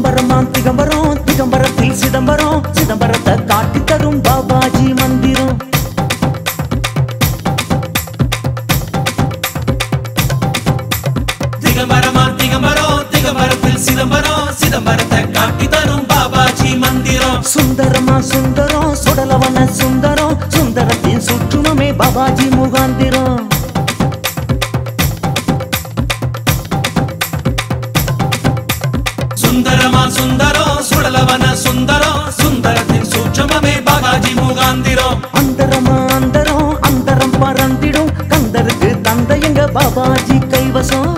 திகம்பரமாம் திகம்பரம் திகம்பரத்தில் சிதம்பரம் சிதம்பரத்தை காட்டி தரும் பாபாஜி மந்திரம் திகம்பரமாம் திகம்பரம் திகம்பரத்தில் சிதம்பரம் சிதம்பரத்தை காட்டி தரும் பாபாஜி மந்திரம் சுந்தரமா சுந்தரம் சுடலவன சுந்தரம் சுந்தரத்தின் சுற்றுமமே பாபாஜி முகாந்திரம் சுந்தரமா சுந்தரம் சுடலவன சுந்தரம் சுந்தரத்தின் சூட்சமமே பாபாஜி முகாந்திரம் அந்தரமா அந்தரம் அந்தரம் பறந்திடும் கந்தருக்கு தந்தை எங்க பாபாஜி கைவசம்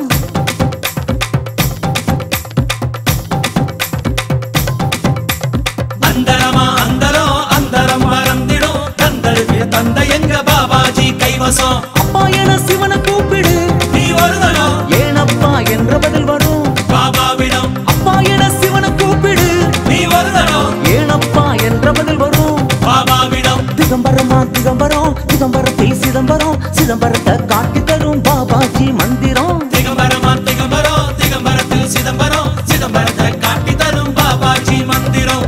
அந்தரமா அந்தரம் அந்தரம் மறந்திடும் கந்தருக்கு தந்தை எங்க பாபாஜி கைவசம் அப்பா என சிவனை கூப்பிடு நீ வருதலும் ஏனப்பா என்ற பதில் வரும் பாபாவிடம் அப்பா என சிவனை கூப்பிடு நீ வருதலும் ஏனப்பா என்ற பதில் வரும் பாபாவிடம் திகம்பரமா திகம்பரம் திகம்பரத்தில் சிதம்பரம் சிதம்பரத்தை காட்டி தரும் பாபாஜி மந்திரம் திகம்பரமா திகம்பரம் திகம்பரத்தில் சிதம்பரம் சிதம்பரத்தை காட்டி தரும் பாபாஜி மந்திரம்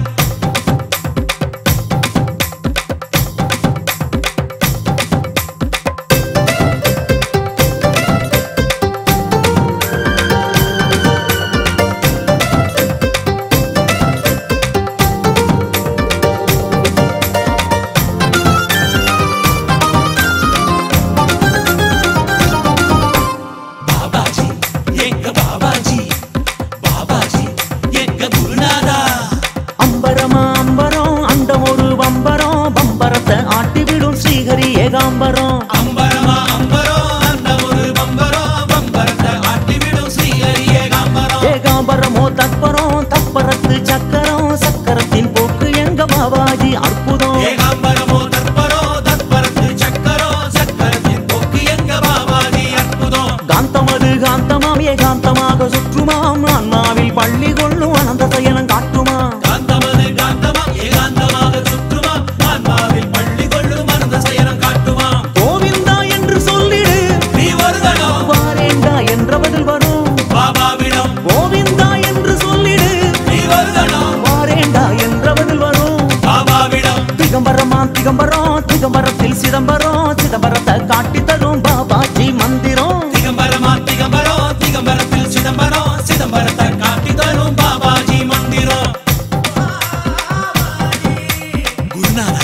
பாபாஜி எங்க பாபாஜி பாபாஜி எங்க குருநாதா அம்பரமா அம்பரம் அண்டம் ஒரு வம்பரம் பம்பரத்தை ஆட்டிவிடும் ஸ்ரீஹரி ஏகாம்பரம் அம்பரமா அம்பரம் அந்த ஒரு பம்பரம் பம்பரத்தை ஆட்டிவிடும் ஸ்ரீஹரி ஏகாம்பரம் ஏகாம்பரமோ தற்பரம் தப்பரத்து சக்கரம் சக்கரத்தின் போக்கு எங்க பாபாஜி அற்புதம் ஏகாம்பரமோ தற்பரோ தற்பரத்து சக்கரோ சக்கரத்தின் போக்கு எங்க பாபாஜி அற்புதம் காந்தமது காந்தமாம் ஏகாந்தமாக சுற்றுமாம் ஆன்மாவில் பள்ளி கொள்ளும் அனந்த சயனம் காட்டுமா காந்தமது காந்தமா ஏகாந்தமாக சுற்றுமா ஆன்மாவில் பள்ளி கொள்ளும் அனந்த சயனம் காட்டுமா கோவிந்தா என்று சொல்லிடு நீ வருதலோ வாரேண்டா என்ற பதில் வரும் பாபாவிடம் கோவிந்தா என்று சொல்லிடு நீ வருதலோ வாரேண்டா என்ற பதில் வரும் பாபாவிடம் திகம்பரமா திகம்பரம் திகம்பரத்தில் சிதம்பரம் சிதம்பரத்தை காட்டி தரும் பாபாஜி மந்திரம் திகம்பரமா திகம்பரம் திகம்பரத்தில் சிதம்பரம் சிதம்பரத்தை காட்டி தரும் பாபாஜி மந்திரம் குருநாதா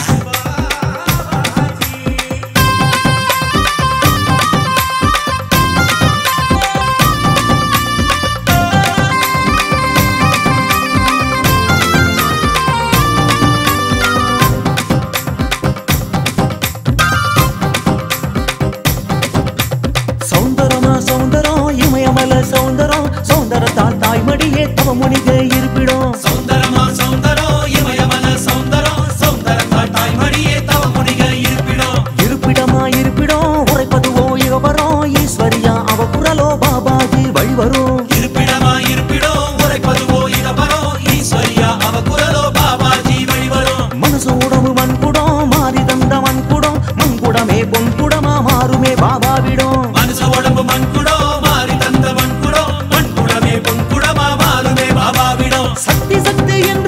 சௌந்தரமா சௌந்தரம் இமயமல சௌந்தரம் சௌந்தரத்தால் தாய்மடியே தவமுனிக இருப்பிடும் சௌந்தரமா சௌந்தரம் இமயமல சௌந்தரம் சௌந்தரத்தால் தாய்மடியே தவமுனிக இருப்பிடம் இருப்பிடமா இருப்பிடும் உரைப்பதுவோ இகவரம் ஈஸ்வரியா அவ குரலோ பாபாஜி வழிவரும் இருப்பிடமா இருப்பிடம் உரைப்பதுவோ இகபரோ ஈஸ்வரியா அவ குரலோ பாபாஜி வழிவரும் மனசோடமு மண்குடம் மாறி தந்த மண்குடம் மண்குடமே பொன்குடமா மாறுமே பாபாவிடும் மனுஷ உடம்பு மண்குடோ மாறி தந்த மண்குடோ மண்குடமே பொன்குடமா மாறுமே பாபாவிடம் சக்தி சக்தி என்ற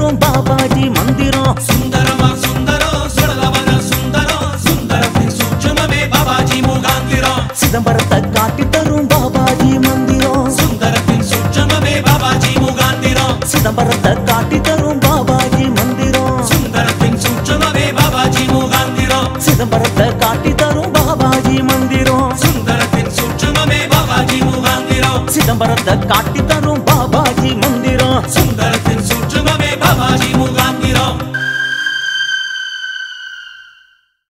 தரும் பாபாஜி மந்திரம் சுந்தரமா சுந்தரம் சுடலவன சுந்தரம் சுந்தரத்தின் சூட்சுமமே பாபாஜி முகாந்திரம் சிதம்பரத்தை காட்டி தரும் பாபாஜி மந்திரம் சுந்தரத்தின் சூட்சுமமே பாபாஜி முகாந்திரம் சிதம்பரத்தை காட்டி தரும் பாபாஜி மந்திரம் சுந்தரத்தின் சூட்சுமமே பாபாஜி முகாந்திரம் சிதம்பரத்தை காட்டி தரும் பாபாஜி மந்திரம் சுந்தரத்தின் சூட்சுமமே பாபாஜி முகாந்திரம் சிதம்பரத்தை காட்டி தரும்